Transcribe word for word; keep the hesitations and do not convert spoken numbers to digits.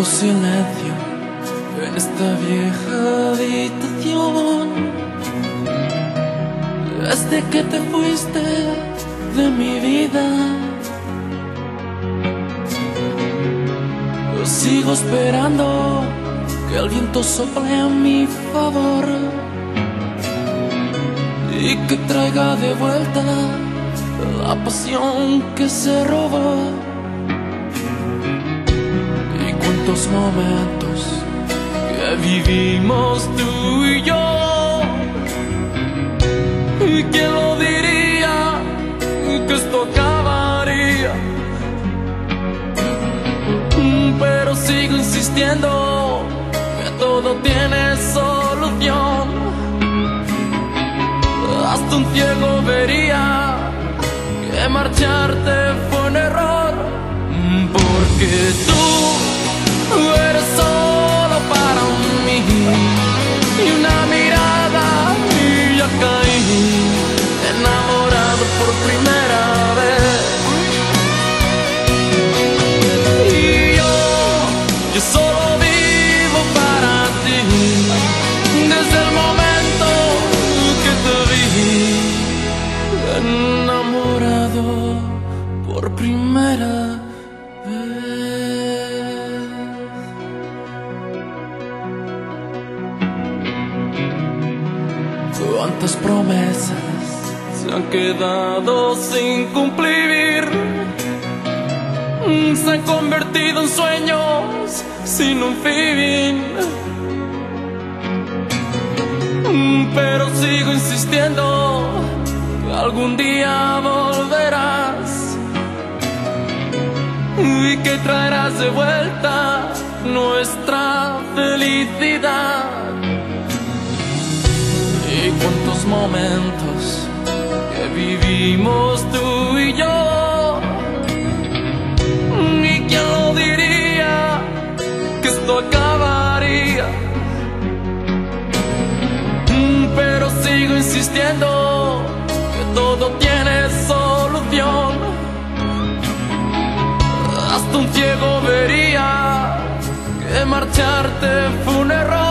Cuánto silencio en esta vieja habitación. Desde que te fuiste de mi vida, sigo esperando que el viento sople a mi favor y que traiga de vuelta la pasión que se robó. Y cuántos momentos que vivimos tú y yo, y quién lo diría que esto acabaría. Pero sigo insistiendo que todo tiene solución. Hasta un ciego vería que marcharte fue un error, porque tú eres solo para mí, y una mirada y ya caí enamorado por primera vez. Y yo, yo solo vivo para ti, desde el momento que te vi enamorado por primera vez. Cuántas promesas se han quedado sin cumplir, se han convertido en sueños sin un fin. Pero sigo insistiendo que algún día volverás y que traerás de vuelta nuestra felicidad. Y cuántos momentos que vivimos tú y yo, y quién lo diría que esto acabaría. Pero sigo insistiendo que todo tiene solución. Hasta un ciego vería que marcharte fue un error.